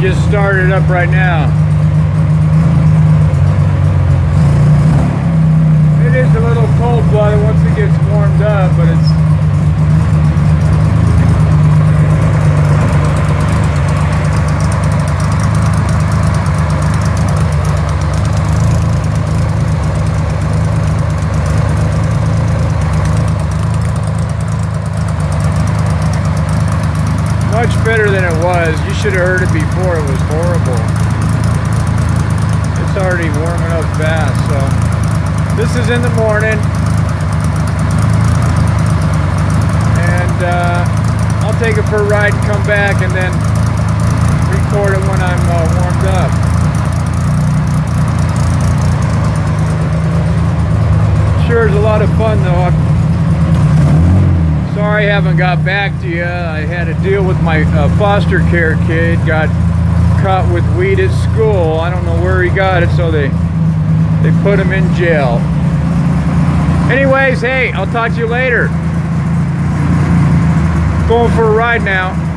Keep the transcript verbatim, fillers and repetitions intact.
just started it up right now. It is a little cold-blooded once it gets warmed up, but it's much better than it was. You should have heard it before. It was horrible. It's already warming up fast. So this is in the morning, and uh, I'll take it for a ride and come back and then record it when I'm uh, warmed up. Sure is a lot of fun though. I'm sorry I haven't got back to you. I had to deal with my uh, foster care kid. Got caught with weed at school. I don't know where he got it, so they they put him in jail. Anyways, hey, I'll talk to you later. Going for a ride now.